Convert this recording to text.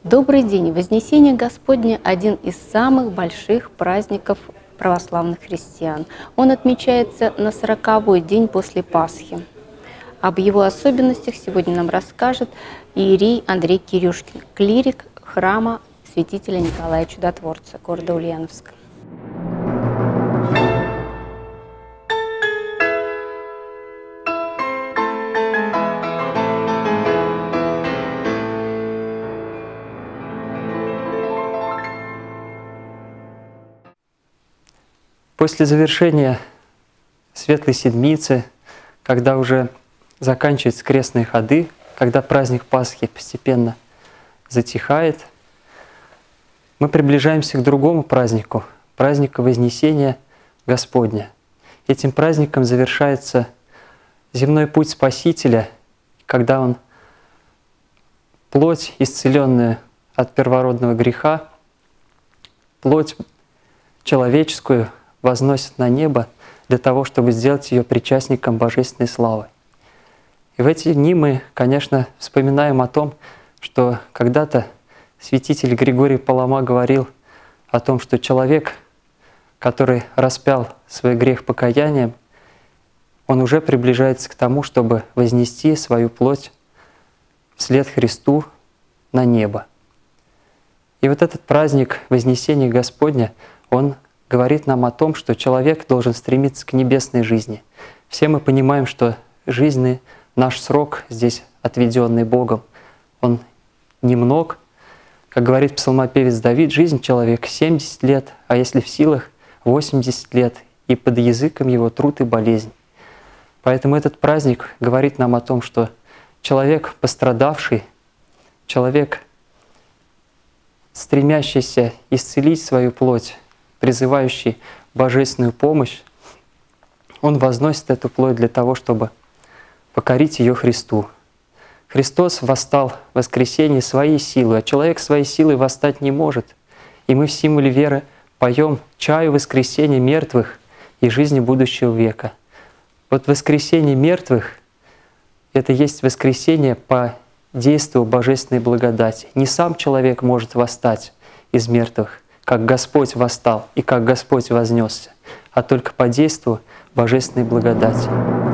Добрый день! Вознесение Господне – один из самых больших праздников православных христиан. Он отмечается на 40-й день после Пасхи. Об его особенностях сегодня нам расскажет иерей Андрей Кирюшкин, клирик храма святителя Николая Чудотворца города Ульяновска. После завершения Светлой Седмицы, когда уже заканчиваются крестные ходы, когда праздник Пасхи постепенно затихает, мы приближаемся к другому празднику, празднику Вознесения Господня. Этим праздником завершается земной путь Спасителя, когда Он плоть, исцеленную от первородного греха, плоть человеческую, возносит на небо для того, чтобы сделать ее причастником божественной славы. И в эти дни мы, конечно, вспоминаем о том, что когда-то святитель Григорий Палама говорил о том, что человек, который распял свой грех покаянием, он уже приближается к тому, чтобы вознести свою плоть вслед Христу на небо. И вот этот праздник Вознесения Господня, он говорит нам о том, что человек должен стремиться к небесной жизни. Все мы понимаем, что жизненный наш срок здесь, отведенный Богом, он немног. Как говорит псалмопевец Давид, жизнь человека 70 лет, а если в силах 80 лет, и под языком его труд и болезнь. Поэтому этот праздник говорит нам о том, что человек пострадавший, человек, стремящийся исцелить свою плоть, призывающий божественную помощь, он возносит эту плоть для того, чтобы покорить ее Христу. Христос восстал в воскресенье своей силой, а человек своей силой восстать не может. И мы в символе веры поем «Чаю воскресения мертвых и жизни будущего века». Вот воскресение мертвых — это есть воскресение по действию божественной благодати. Не сам человек может восстать из мертвых, как Господь восстал и как Господь вознесся, а только по действию божественной благодати.